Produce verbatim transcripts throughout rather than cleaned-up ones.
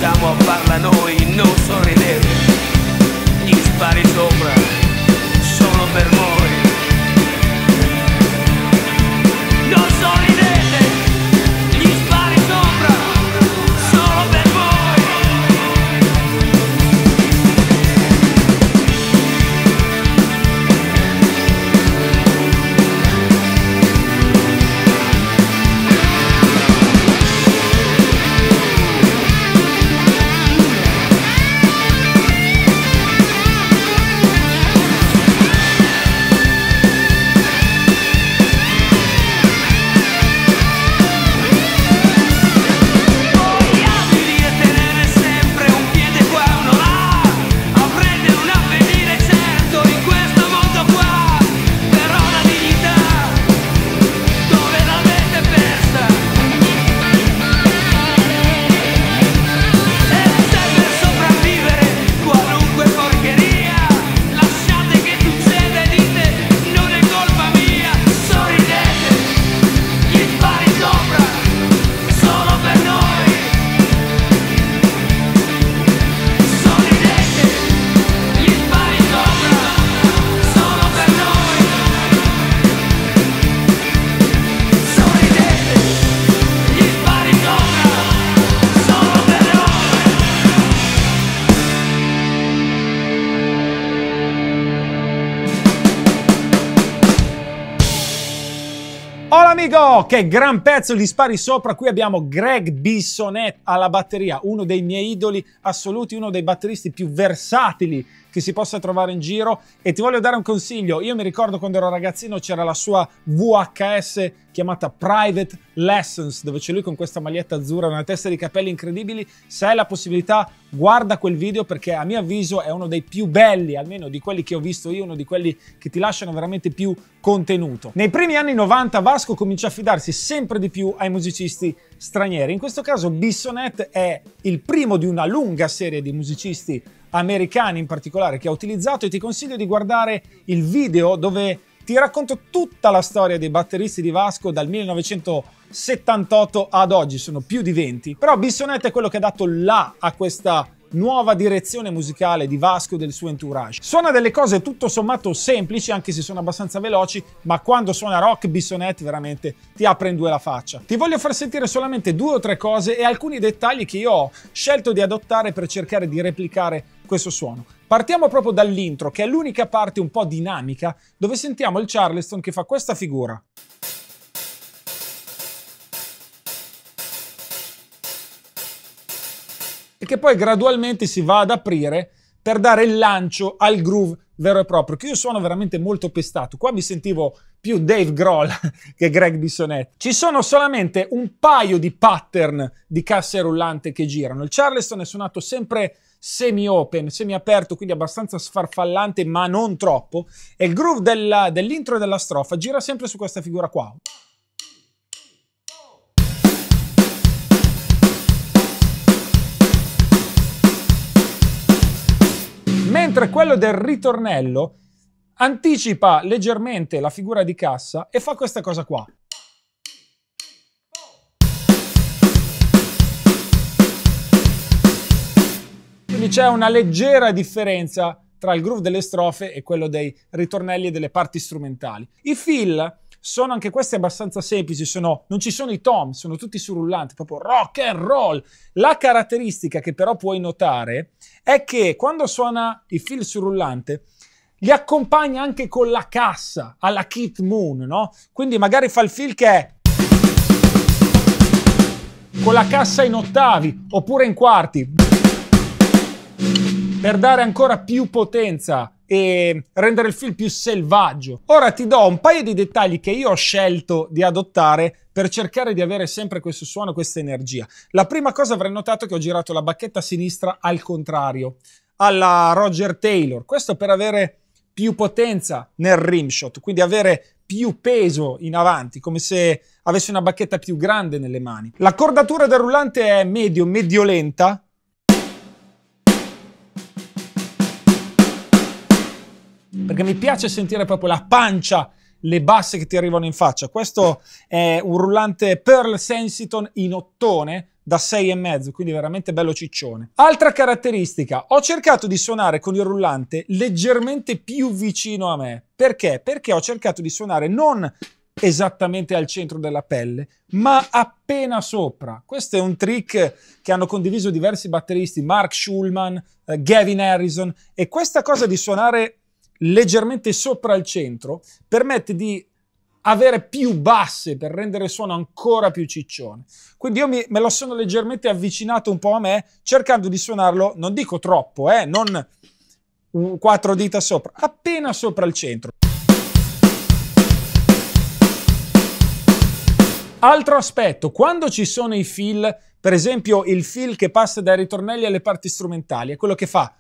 cominciamo a farla noi, non sorridete, gli spari sopra, solo per voi. Non sorridete, gli spari sopra, solo per voi. Amico, che gran pezzo, gli spari sopra. Qui abbiamo Greg Bissonette alla batteria, uno dei miei idoli assoluti, uno dei batteristi più versatili che si possa trovare in giro. E ti voglio dare un consiglio: io mi ricordo quando ero ragazzino c'era la sua V H S chiamata Private Lessons, dove c'è lui con questa maglietta azzurra, una testa di capelli incredibili. Se hai la possibilità, guarda quel video, perché a mio avviso è uno dei più belli, almeno di quelli che ho visto io, uno di quelli che ti lasciano veramente più contenuto. Nei primi anni novanta Vasco comincia a fidarsi sempre di più ai musicisti stranieri. In questo caso Bissonette è il primo di una lunga serie di musicisti americani in particolare che ha utilizzato, e ti consiglio di guardare il video dove ti racconto tutta la storia dei batteristi di Vasco dal millenovecentosettantotto ad oggi. Sono più di venti, però Bissonette è quello che ha dato là a questa nuova direzione musicale di Vasco e del suo entourage. Suona delle cose tutto sommato semplici, anche se sono abbastanza veloci, ma quando suona rock Bissonette veramente ti apre in due la faccia. Ti voglio far sentire solamente due o tre cose e alcuni dettagli che io ho scelto di adottare per cercare di replicare questo suono. Partiamo proprio dall'intro, che è l'unica parte un po' dinamica, dove sentiamo il Charleston che fa questa figura. E che poi gradualmente si va ad aprire per dare il lancio al groove vero e proprio, che io suono veramente molto pestato. Qua mi sentivo più Dave Grohl che Greg Bissonette. Ci sono solamente un paio di pattern di casse rullante che girano. Il Charleston è suonato sempre semi-open, semi-aperto, quindi abbastanza sfarfallante, ma non troppo. E il groove della, dell'intro e della strofa gira sempre su questa figura qua. Mentre quello del ritornello anticipa leggermente la figura di cassa e fa questa cosa qua. Quindi c'è una leggera differenza tra il groove delle strofe e quello dei ritornelli e delle parti strumentali. I fill sono anche questi abbastanza semplici, sono, non ci sono i tom, sono tutti su rullante, proprio rock and roll. La caratteristica che però puoi notare è che quando suona i fill su rullante li accompagna anche con la cassa, alla Keith Moon, no? Quindi magari fa il fill che è con la cassa in ottavi oppure in quarti, per dare ancora più potenza e rendere il fill più selvaggio. Ora ti do un paio di dettagli che io ho scelto di adottare per cercare di avere sempre questo suono, questa energia. La prima cosa, avrei notato che ho girato la bacchetta a sinistra al contrario, alla Roger Taylor. Questo per avere più potenza nel rimshot, quindi avere più peso in avanti, come se avessi una bacchetta più grande nelle mani. La cordatura del rullante è medio, medio-lenta, perché mi piace sentire proprio la pancia, le basse che ti arrivano in faccia. Questo è un rullante Pearl Sensiton in ottone, da sei e mezzo, quindi veramente bello ciccione. Altra caratteristica, ho cercato di suonare con il rullante leggermente più vicino a me. Perché? Perché ho cercato di suonare non esattamente al centro della pelle, ma appena sopra. Questo è un trick che hanno condiviso diversi batteristi, Mark Schulman, eh, Gavin Harrison, e questa cosa di suonare leggermente sopra il centro permette di avere più basse per rendere il suono ancora più ciccione. Quindi io mi, me lo sono leggermente avvicinato un po' a me, cercando di suonarlo, non dico troppo, eh, non quattro dita sopra, appena sopra il centro. Altro aspetto, quando ci sono i fill, per esempio il fill che passa dai ritornelli alle parti strumentali, è quello che fa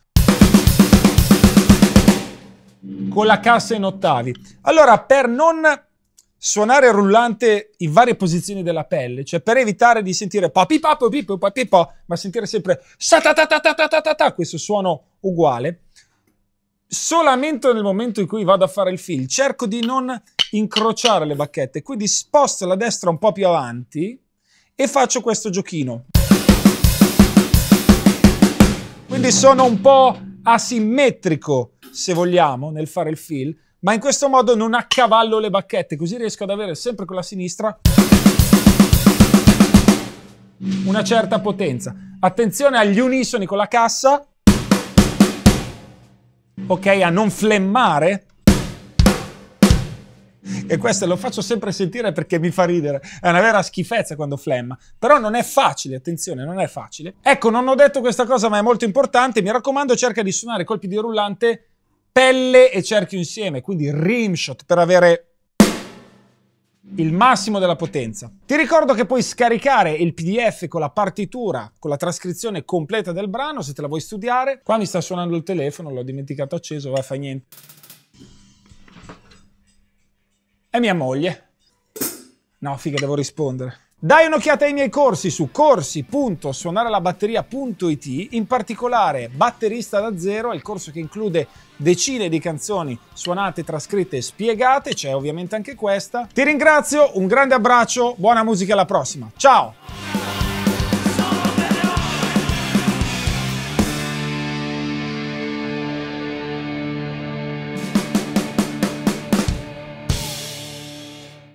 con la cassa in ottavi. Allora, per non suonare il rullante in varie posizioni della pelle, cioè per evitare di sentire papi papo pipo papi po, ma sentire sempre sa ta ta ta ta ta ta ta, questo suono uguale, solamente nel momento in cui vado a fare il fill cerco di non incrociare le bacchette, quindi sposto la destra un po' più avanti e faccio questo giochino. Quindi sono un po' asimmetrico, se vogliamo, nel fare il fill, ma in questo modo non accavallo le bacchette, così riesco ad avere sempre con la sinistra una certa potenza. Attenzione agli unisoni con la cassa, ok, a non flemmare. E questo lo faccio sempre sentire perché mi fa ridere, è una vera schifezza quando flemma, però non è facile, attenzione, non è facile. Ecco, non ho detto questa cosa, ma è molto importante, mi raccomando, cerca di suonare colpi di rullante pelle e cerchio insieme, quindi rimshot, per avere il massimo della potenza. Ti ricordo che puoi scaricare il P D F con la partitura, con la trascrizione completa del brano, se te la vuoi studiare. Qua mi sta suonando il telefono, l'ho dimenticato acceso, va, fa niente. È mia moglie. No, figa, devo rispondere. Dai un'occhiata ai miei corsi su corsi punto suonarelabatteria punto it, in particolare Batterista da zero, è il corso che include decine di canzoni suonate, trascritte e spiegate, c'è ovviamente anche questa. Ti ringrazio, un grande abbraccio, buona musica alla prossima. Ciao!